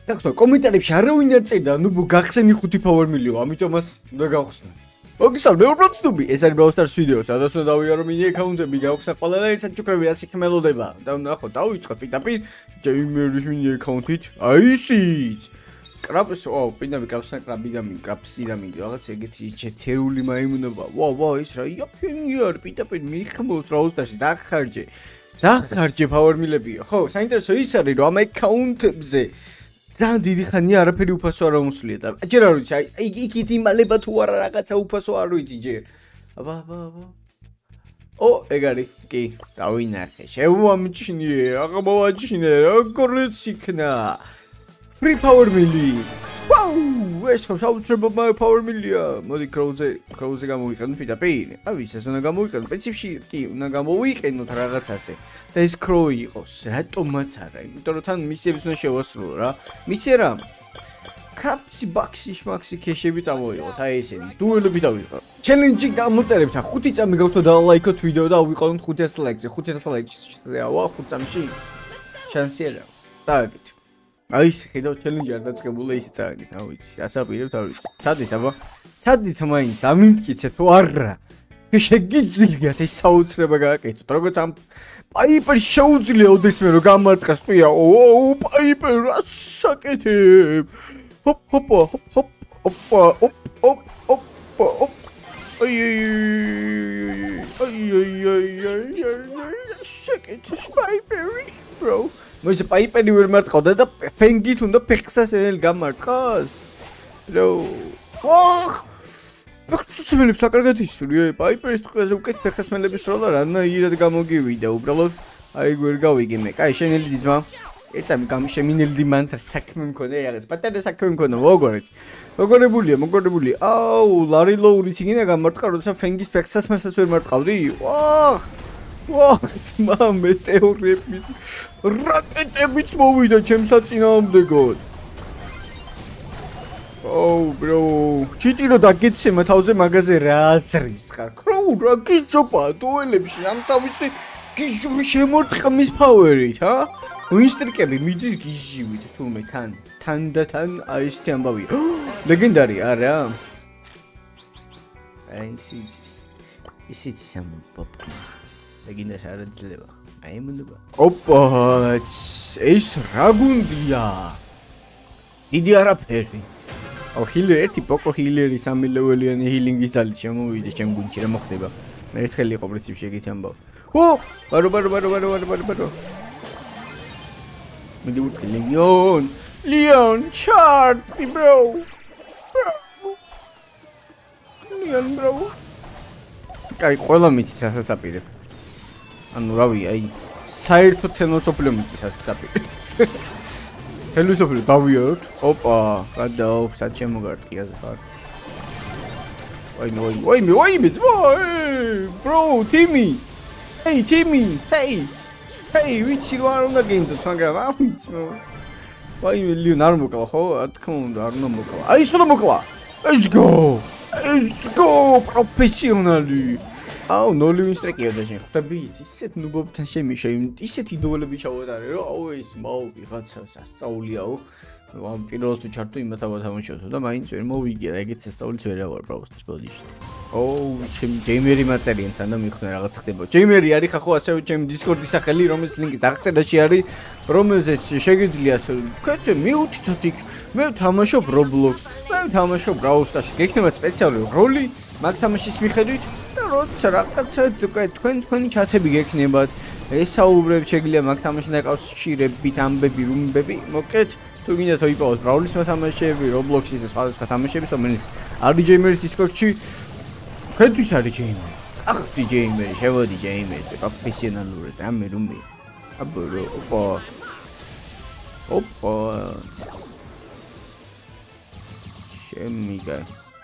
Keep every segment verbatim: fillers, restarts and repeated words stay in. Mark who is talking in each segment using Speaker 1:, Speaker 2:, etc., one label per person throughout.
Speaker 1: ეხლა კომენტარებში არავინ არ წერდა, ნუ გახსენი ხუთი power million, ამიტომაც უნდა გავხსნო. მოგისალმე, მე უბრალოდ ეს არის Brawl Stars ვიდეო, სადაც უნდა დავიარო მინი აკაუნტები, გავხსნა ყველა ერთად ჩუქრები რაც იქ მელოდება. და ნახო, დავიწყოთ პირდაპირ ჯეიმერის მინი აკაუნტით. აი ისიც. კრაპს, ო, პირდაპირ კრაპსთან კრაბიდამი, კრაპსიდამი, რაღაც ეგეთი ჩეთერული მაიმუნობა. ვა, ვა, ის რა იაფინი არის, პირდაპირ მიხმოს Brawl Stars-ში დახარჯე. დახარჯე power million-ებია. ხო, საინტერესო ის არის, რომ ამ აკაუნტებზე ძალიან დიდი ხანია არაფერი უფასო არ ამოსვლია და ჯერ არ ვიცი, აი იქით იმალება თუ არა რაღაცა უფასო არ ვიცი ჯერ. აბა, აბა, აბა. ო, ეგ არის. კი, დავინახე. შევამჩნიე, აღმოვაჩინე, როგორიც იქნა. Free power million. Wow, ეს ხომ საუბრობ power million. მოდი კროუზე, კროუზე გამოვიყენო პირდაპირ. აი, ეს უნდა გამოვიყენო. პრინციპში კი, უნდა გამოვიყენოთ რაღაცაზე. და ეს კროუ იყოს. რატომაც არა? იმიტომ რომ თან მისიებს უნდა შევასრულო რა. მისე რა? კაპსი ბაქსი შმაქსი ქეშები წამოვიღოთ. აი ესენი. დუელები დავიღოთ. ჩელენჯი გამოწერებთ. ხუთი წამი გავთო და ლაიქოთ ვიდეო და ავიყავოთ ხუთას ლაიქზე. ხუთას ლაიქში. ვა, ხუთ წამში. შანსი არა. დააგეთ. აი ეს ხედავ ჩელენჯი არ დაწყებულა ისე წააგეთ, რა ვიცი, ასაპირებთ, არ ვიცი. ცადით აბა. ცადით მაინც, ამიმტკიცე თუ არა. შეგიძლიათ ეს საოცრება გააკეთოთ. როგორც ამ პაიპერ შეუძლია ოდესმე რომ გამარტყას პია. ო, პაიპერ რა საკეთებ? ჰოპ, ჰოპ, ჰოპ, ჰოპ, ჰოპ, ჰოპ, ჰოპ, ჰოპ, ჰოპ. აი, აი, აი, აი, აი, საკეთებ პაიპერი, bro. მოიზე პაიპერი ვერ მარტყავდა და ფენგით უნდა ფეხსაც ელ გამარტყას. რო. ვახ! ფეხსაცმელებს აკარგად ისვრიე. პაიპერის ყველაზე უკეთ ფეხსაცმელების როლა რანაირად გამოგივიდა. უბრალოდ აი ვერ გავიგე მე. კაი, შენელი ძმა. ერთამი გამიშემინელი მანთა საქმე მქონდა რაღაც. პატარა საქმე მქონდა, მოგორეთ. მოგორებულია, მოგორებულია. აუ, ლარილოური წინა გამარტყა, როცა ფენგის ფეხსაცმელსაც ვერ მარტყავდი. ვახ! ვახ, ძმა მეტეორები. რაკეტებიც მოვიდა ჩემს საწინააღმდეგოდ. Oh bro, ჩიტი რო დაგეცემა თავზე მაგაზე რა აზრის ხარ? კროუ რა გიჯობა დუელებში ამ თავისი გიჯური შემორტყმის პაუერით, ჰა? ვინსტრიკები მიდის გიჟივით თუმე თან, თან და თან აი ესეთი ამბავია. ლეგენდარი არა? აი ისიც. ისიც ამბობ. ლეგენდას არ ძლევა. აი მუნდება. ოპა, ეს რა გუნდია? დიდი არაფერი. ო ჰილერ ერთი პოკო ჰილერი სამი ლეველიანი ჰილინგის ძალით შემოვიდა ჩემ გუნდში რა მოხდება? მე ერთხელ იყო პრინციპში ეგეთი ამბავ. ჰო, ბარო ბარო ბარო ბარო ბარო ბარო. მე დიუტ ლიონ, ლიონ ჩარტ, bro. ლიონ bro. კაი, ყველა მიცის ასაც აპირებ. ანუ რავი, აი საერთო თენოსოფლიო მიცის ასაც აპირებ. თელვისოფლიო დავიაროთ. ოპა, გადაო, სად შემოგარტყიაზე ხარ. ვაიმე, ვაიმე, ვაიმე, ვაიმე, ძმა, bro, Timmy. Hey, Timmy. Hey. Hey, ვიცი რა არ უნდა გინდოთ, მაგრამ ამიც. ვაიმე, ლიონ არ მოკლა ხო? რა თქმა უნდა, არ უნდა მოკლა. აი, ის უნდა მოკლა. Let's go. Let's go, პროფესიონალი. აუ, ნოლი ვინსტრიკია და შენ ხვდები, ისეთ ნუბობთან შემიშე, ისეთი დუელები ჩავატარე, რომ აუ ეს მაუ ვიღაცა სასწაულიაო. ამ პირველად თუ ჩარტო იმათ ავთამაშოთ და მაინც ვერ მოვიგე რა, ეგეც სასწაულიც ვერ ავარ Brawl Stars პოზიციით. ოუ, ჩემი ჯეიმერი მაწერიან თან და მიხნე რაღაც ხდება. ჯეიმერი არის ხახო ასევე ჩემი Discord-ის სახელი, რომელიც ლინკი აღწერაში არის, რომელზეც შეგიძლიათ ქეთე მიუთითოთ იქ. მე ვთამაშობ Roblox, მე ვთამაშობ Brawl Stars. გექნება სპეციალური როლი მაგ თამაშის მიხედვით. როცა რაღაცა თქვენ თქვენი ჩათები გექნებათ, ესაუბრებ შეგიძლია მაგ თამაში დაკავშირებით ამბები, რუმბები, მოკეთ თუ გინდათ ვიპოვოთ Brawl-ის თამაშები, Roblox-ის და სხვადასხვა თამაშები, რომელიც არის ჯეიმერის Discord-ში. ქეთვის არის ჯეიმერი. ახ, ჯეიმერი, შევოდი ჯეიმერი, პროფესიონალური და მე რუმი. აბა, ოპა. ოპა. შემიგა.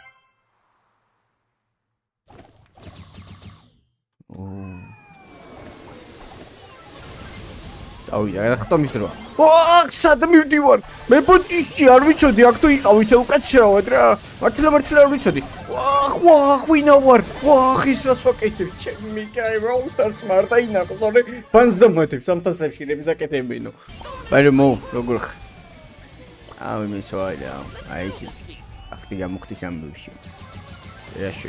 Speaker 1: აუი, რა ხტო მისდროა. ვაახ, სად მივდივარ? მე ბოტიში არ ვიცოდი, აქ თუ იყავით, უკაცრავად რა. მართლა მართლა არ ვიცოდი. ვაახ, ვაახ, ვინა ვარ? ვაახ, ის რას ვაკეთებ? ჩემი კაი Brawl Stars მარტა ინახო, თორე ბანს დამატებ სამთასებში რემზაკეთებინო. მაგრამ მო, როგორ ხ? ამი მისვაიდა. აი ისიც. ახტი გამოხდის ამბებში. რაში.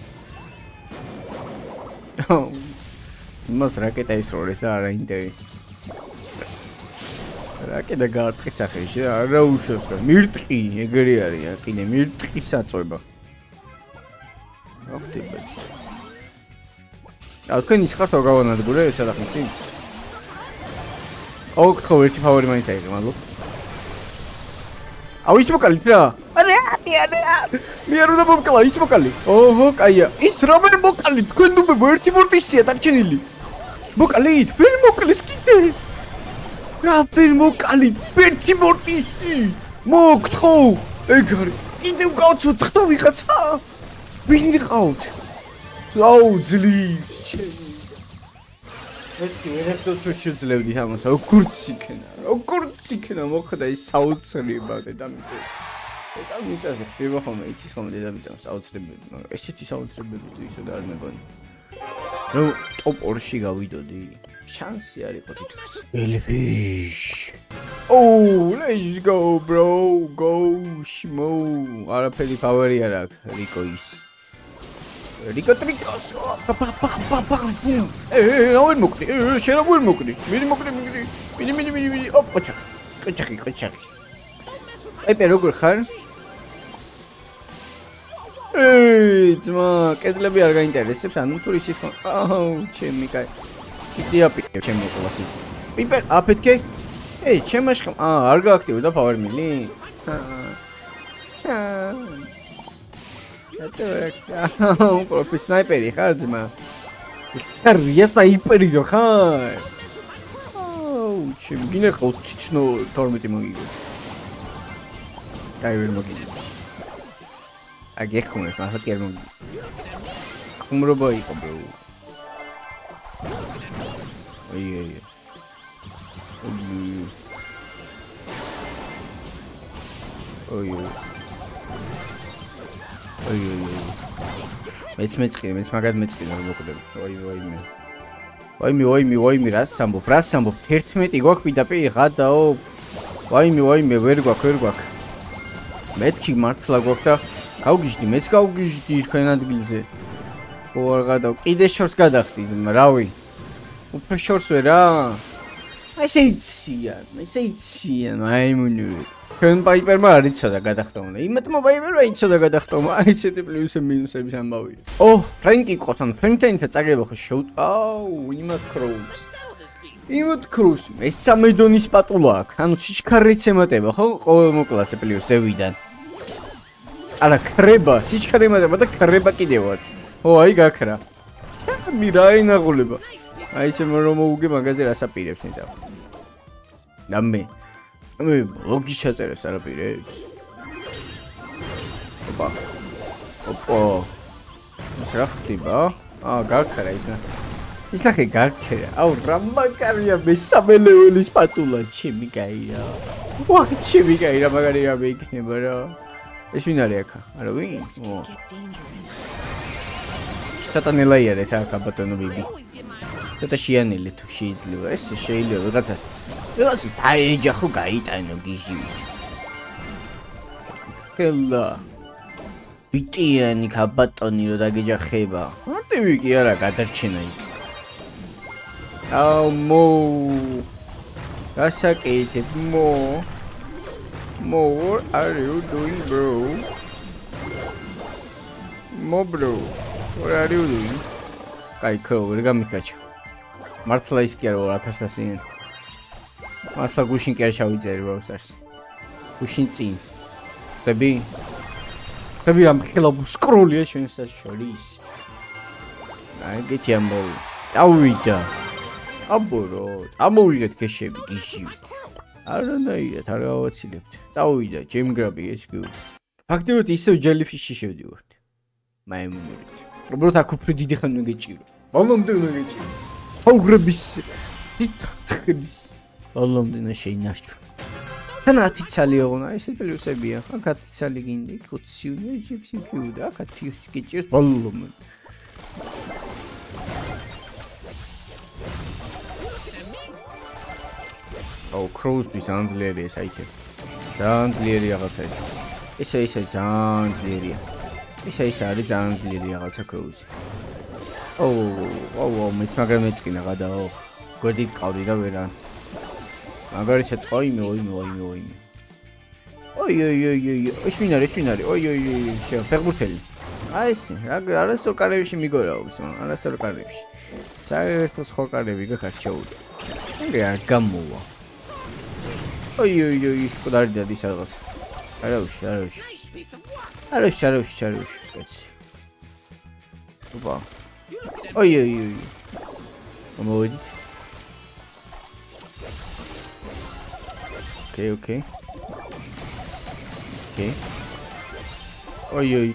Speaker 1: მას რაკეტა ისროლეს და არა ინტერესს. რაკეტა გაარტყის სახელში და არა უშვებს. მირტყი ეგრე არის, კიდე მირტყი საწובה. ახტი ბაჭი. თქვენ ის ხართ გავანადგურე სადახმის წინ? აუ გთხოვ ერთი ფავორი მაინც აიღე, მადლობა. აუ ის მოკალით რა? არა, არა. მე არ უნდა მომკლა ის მოკალი. ოჰო, კაია. ის რა ვერ მოკალი? თქვენ ნუბებო ერთი მორტისია დარჩენილი. მოკალით, ვერ მოკლის კიდე. რა ვერ მოკალით? ერთი მორტისი. მოგთხოვ. ეგ არის. კიდე გავცოცხდა ვიღაცა. ვინ იყავთ? აუ ძლივს ჩემი. მეთქი ვერასდროს შეძლებდი ამას. როგორც იქნა, როგორც იქნა მოხდა ის საოცრება დედამიწაზე. დედამიწაზე ხდება ხოლმე იცის ხოლმე დედამიწაზე საოცრებები, მაგრამ ესეთი საოცრებების ისე და არ მეგონი. რომ ტოპ ორში გავიდოდი. შანსი არ იყო თითქოს. ელეფიშ. Oh, let's go bro. Go shmo. არაფერი ფავორი არ აქვს რიკო ის. რიკო ტრიკოს. პა პა პა პა პა. ე, რა ვერ მოკდი? ე, შენ რა ვერ მოკდი? მიდი მოკდი, მიდი. მიდი, მიდი, მიდი, მიდი. ოპ, ოჩა. კოჩაკი, კოჩაკი. ეპე როგორ ხარ? ე, ძმა, კედლები არ გაინტერესებს, ანუ თუ ისიც ხო. აუ, ჩემი კაი. კიდე აპიკე ჩემი კლასის. პიპერ, აფეთქე. ე, ჩემაშხა. აა, არ გააქტივდა ფავერმილი? აა. ატო, პროფი სნაიპერი ხარ ძმა? ხარია სნაიპერი რო ხარ? აუ, ჩემ გინახავ თითნო თორმეტი მოგიგო. კაი ვერ მოგიგო. აგეხმე, ახლა კი არ მოგიგო. ხუმრობა იყო ბრო. ოი ოი. ოი ოი. ოი ოი. მეც მეწყი, მეც მაგად მეწყი რომ მოკვდები. ოი ოი მე. ვაიმე, ვაიმე, ვაიმე, რას ამბობ? რას ამბობ? თერთმეტი გვაქვს პირდაპირ ღადაო. ვაიმე, ვაიმე, ვერ გვაქვს, ვერ გვაქვს. მეთქი მართლა გვაქვს და გავგიჟდი, მეც გავგიჟდი თქვენ ადგილზე. ხო არ გადავ. კიდე შორს გადახდი, რავი. უფრო შორს ვერა? აი ესე იციან, ესე იციან, მაიმუნური. თქვენ პაიპერმა არ იცოდა გადახტომა. იმათმა პაიპერმა იცოდა გადახტომა. აი ესეთი პლუსები მინუსების ამბავი. ო, ფრენკი ყავს, ან ფრენკთაინთა წაგება ხო შოუ. აუ, იმათ კროუს. იმათ კროუს. მესამე დონის პატულა აქვს. ანუ სიჩქარეც ემატება ხო? ყოველ მოკლასე პლუსებიდან. არა, ქრება, სიჩქარე ემატება და ქრება კიდევაც. ო, აი გაქრა. ჩემი რა ინაღულება. აი ესე რომ მოუგე მაგაზე რასაპირებს ნიტა. ნამე. მე ლოგი შეწერეს არაპირებს. ოპა. ოპა. ის რა ხდება? აა, გაქრა ის ნა. ის ნახე გაქრა. აუ, რა მაგარია მესამე ლეველის პატულა, ჩემი გაირა. ვა, ჩემი გაირა, მაგარი რა მეიქნება რა. ეს ვინ არის აქა? არა ვინ? ო. სატანელაია ეს აქა ბატონო ბიბი. ცოტა შეანელი თუ შეიძლება ეს შეიძლება ვიღაცას ვიღაცას დაეჯახო ხო გაიტანო გიჟი. ხელა. ბიტიანი ქაბატონი რო დაგეჯახება. მარტივი კი არა გადარჩენა იქ. აუ მო. გასაკეთებ მო. Mo, what are you doing, bro? Mo, bro, what are you doing? Kai crow, ვერ გამიკაჩა. მართლა ის კი არა ორ ათას ასიანი. მართლა გუშინ კი არ შავიძერი როუსტარს. გუშინ წინ. ხები? ხები რამ ხელა სკროლია შენს შორის. აი გეთი ამბოვი. დავიდა. აბორო, ამოვიგეთ ქეშები გიჟი. არანაირად არ გავაცილებთ. წავიდა ჯემგრაბი ეს კი. ფაქტობრივად ისევ ჯელიფიში შევდივართ. მაიმუნებით. უბრალოდ აქ უფრო დიდი ხანი უნდა გეჭირო. ბოლომდე უნდა გეჭირო. აუგრების დიდხნის. ბოლომდე უნდა შეინარჩუნო. თან ათი ცალი ოღონა ესე პლუსებია. აქ ათი ცალი გინდა, იქ ოცი უნდა შეფიუდა. აქ ათი გეჭიროს ბოლომდე. Oh, crows bis anzleri es aite. ძალიან ძლიერი რაღაცა ის. ისე ისე ძალიან ძლიერია. ისე ისე არის ძალიან ძლიერი რაღაცა ქროუზი. ოუ, ოუ, მეც მაგრამ მეწყინა გადაო. გოდი ყავდი და ვერა. მაგარიცაც ყოიმე, ოიმე, ოიმე, ოიმე. ოი, ოი, ოი, ოი, ეს ვინ არის, ვინ არის? ოი, ოი, ოი, შეა, ფეხბურთელი. აი ეს, არასწორ კარებში მიგორაობს, მაგრამ არასწორ კარებში. საერთოდ სხვა კარები გაქარჩეული. ეგ არ გამოვა. ოი, ოი, ოი, ის ყდარი და ის რაღაც. არავის, არავის. არავის, არავის, არავის, სკაცი. ოპა. ოი, ოი, ოი. მომოვიდით. ოკეი, ოკეი. ოკეი. ოი, ოი.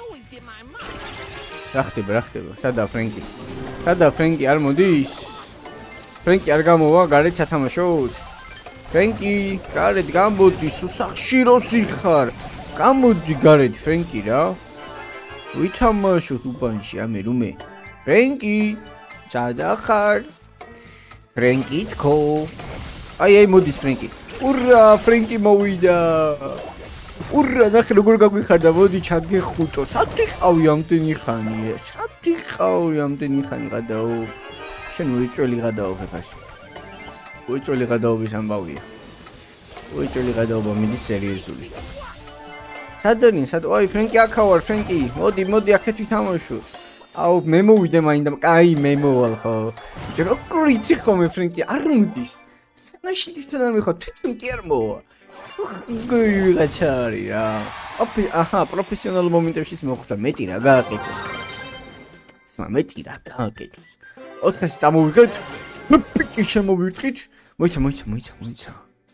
Speaker 1: რა ხდება, რა ხდება? სადაა ფრენკი? სადაა ფრენკი? არ მოდის? ფრენკი არ გამოვა, გარეთ სათამაშოდ? ფრენკი, გარეთ გამოდი, სუსახში როსი ხარ. გამოდი გარეთ, ფრენკი რა. ვითამაშოთ უბანში, ამე რუმე. ფრენკი, სადა ხარ? ფრენკი თქო. აი, აი მოდის ფრენკი. ურა, ფრენკი მოვიდა. ურა, ნახე როგორ გაგვიხარდა, მოდი ჩაგეხუტო. სათი ყავი ამდენი ხანია? სათი ყავი ამდენი ხანი გადაო. შენ უეჭველი გადაო ფეხაში. უეჭველი გადაობის ამბავია. უეჭველი გადაობა მიდის სერიოზული. სადონი, სად, ოი, ფრენკი აქა ვარ, ფრენკი. მოდი, მოდი, აქეთ ვითამაშო. აუ, მე მოვიდე მაინდა, კაი, მე მოვალ ხო. როგორ იცი ხოლმე ფრენკი, არ მოდის. ნაში თვითონ არ მიხარ, თვითონ კი არ მოვა. გუიღაცა არის რა. ოპი, აჰა, პროფესიონალურ მომენტებში მოხდა, მეტი რა გააკეთოს კაც. სმა მეტი რა გააკეთოს. ოთხასი წამოვიღეთ. მე პიკი შემოვირტყით. მოიცა, მოიცა, მოიცა, მოიცა.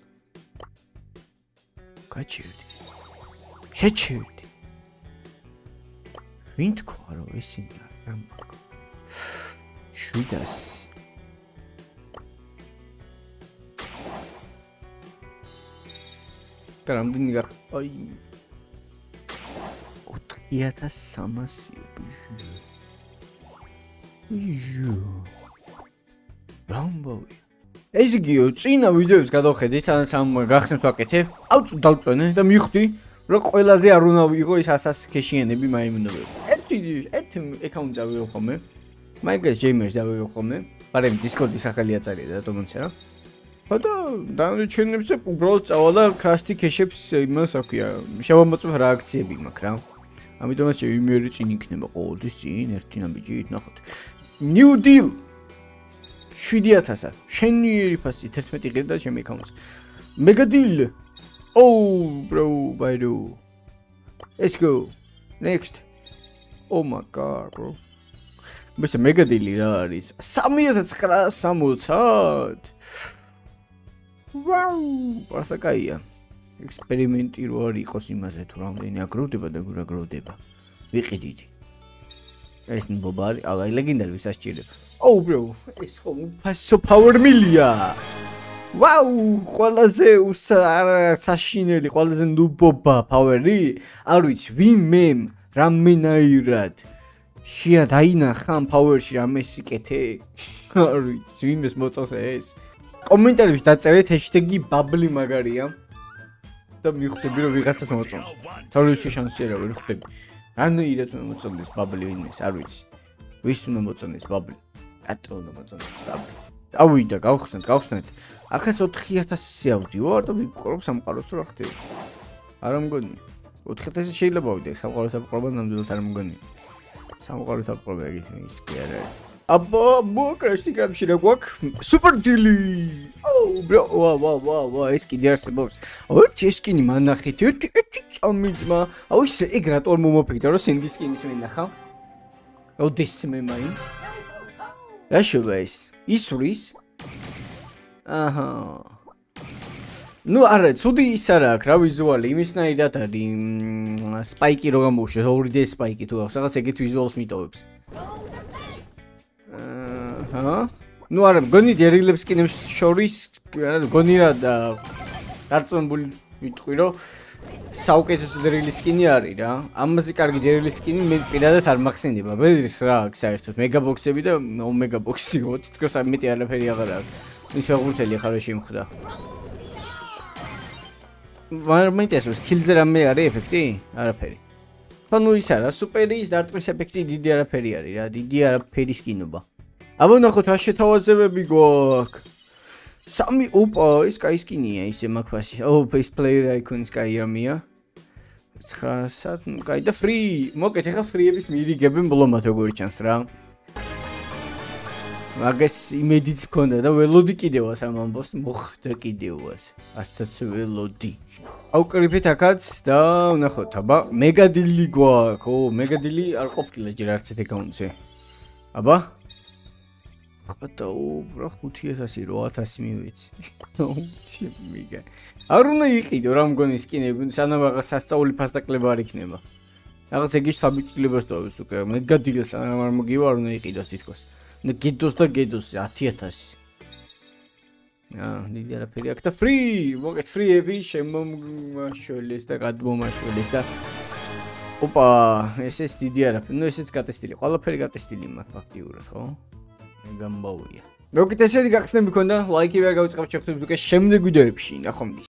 Speaker 1: გაჩერდი. შეჩერდი. ვინ თქვა რომ ესენი არ მოგა. შვიდას. რამდენი გახ აი ოთხი ათას სამასი ბიჟუ ბიჟუ რამბოვი ეს იგიო წინა ვიდეოს გადავხედე სანამ სამ გახსნას ვაკეთებ აუც დავწვენე და მივხვდი რომ ყველაზე არ უნდა ვიღო ეს ასას ქეშიანები მაიმუნები ერთი ერთი აკაუნტი ავიღო ხოლმე მაიგას ჯეიმერს ავიღო ხოლმე მაგრამ დისკორდის სახელი აწარია და დომონცე რა და დანარჩენებს უბრალოდ წავალა კრასტი ქეშებს იმას აქვია შევამოწმებ რეაქციები მაქვს რა ამიტომაც იმერი წინ იქნება ყოველთვის წინ ერთი ნაბიჯით ნახოთ new deal შვიდი ათასი შენი ფასი თერთმეტი ღირდა და ჩემი აკაუნტს mega deal oh bro bro let's go next oh my god bro მის mega deal რა არის სამი ათას ცხრაას სამოცდაათ ვაუ, პასაკაია. ექსპერიმენტი რო არ იყოს იმაზე თუ რამდენი აგროვდება და გურ აგროვდება. ვიყიდით. ეს ნბობარი, აი ლეგენდარი ვისაც ჭირდება. ოუ bro, ეს ხო ფასო power millia. ვაუ, ყველაზე საშინელი, ყველაზე ნუბობა power-ი. არ ვიცი, ვინ მემ რამენაირად. შია დაინახა ამ power-ში რამე სიკეთე. არ ვიცი, ვინმეს მოწონს ეს. კომენტარებში დაწერეთ ჰეშტეგი ბაბლი მაგარია და მიხსები რომ ვიღაცას მოწონს. თავისი შანსი არა ვერ ხვდები. რანაირად უნდა მოწონდეს ბაბლი ვინმეს, არ ვიცი. ვის უნდა მოწონდეს ბაბლი? რატო უნდა მოწონდეს ბაბლი? ავიდა, გავხსნათ, გავხსნათ. ახეს ოთხი ათასი ავდივარ და ვიყურებ სამყაროს თუ რა ხდება. არა მგონი. ოთხი ათასი შეიძლება ავიდე, სამყაროს აპყრობა ნამდვილად არ მგონი. სამყაროს აპყრობა ეგეთ ის კი არა. აბა მოკრაშტი გრამში რა გვაქვს სუპერ დილი ოუ ბრო ვა ვა ვა ვა ეს კიდე არსებობს ორი სკინი მანახეთ ერთი ერთი წამიძმა აუ ეს ეგ რატომ მომოფიქრა რომ სენდი სკინის მენახა ოდეს მე მაინც რა შობა ეს ისuris აჰა ნუ არა ცუდი ის არა აქვს რა ვიზუალი იმისნაირად არის სპაიკი რო გამოუშვა ორი დე სპაიკი თუ აქვს რაღაც ეგეთ ვიზუალს მიტოვებს აჰა ნუ არა მგონი დერილებს სკინებს შორის მგონი რა და დარწმუნებული ვიტყვი რომ საუკეთესო დერილის სკინი არის რა ამაზე კარგი დერილის სკინი მე პირადად არ მახსენდება ბედრის რა აქვს საერთოდ მეგაბოქსები და ომეგა ბოქსი თითქოს მეტი არაფერი აღარ აქვს ის ფეხბურთელი ახლა რა შემხდა მაინტერესებს skills-ზე რამე არის ეფექტი? არაფერი. ანუ ის არა, სუპერის დარტყმის ეფექტი დიდი არაფერი არის რა, დიდი არაფერი სკინობა. აბა ნახოთ, რა შეთავაზებები გვაქვს. სამი ოპა, ის კაი სკინია ისე მაგფასი. ო, face player icon-ის კაი ამია. ცხრაასად, კაი და free. მოკეთ, ახლა free-ების მირიგებენ ბლომად როგორი ჩანს რა. მაგას იმედიც მქონდა და ველოდი კიდევას ამ ამბავს, მოხდა კიდევას. ასეც ველოდი. აუკრიფეთ აქაც და ვნახოთ, აბა, მეგადილი გვაქვს. ო, მეგადილი არ ყოფილა ჯერ არც ერთ აკაუნტზე. აბა ხატა უბრა ხუთი ათასი რვა ათასი მივეცი. მიგა. არ უნდა იყიდო რა მგონი სკინები, სანამ რაღაც სასწაული ფასდაკლება არ იქნება. რაღაც ეგის საბჭილებას დავის უკვე. მეგადილს არ მოგივა, არ უნდა იყიდოს თითქოს. ნუ გიდოს და გედოს ათი ათასი. აა, დიდი არაფერი აქ და free, მოგეთ free-ები შემომაშველეს და გადმომაშველეს და ოპა, ესეც დიდი არაფერი. ნუ ესეც გატესტილი. ყველაფერი გატესტილი მაქვს ფაქტიურად, ხო? გამბავია. მოგეთ ესეთი გახსნები მქონდა, ლაიქი ვერ გავიწყებთ, შეხვდებით უკვე შემდეგ ვიდეოებში. ნახვამდის.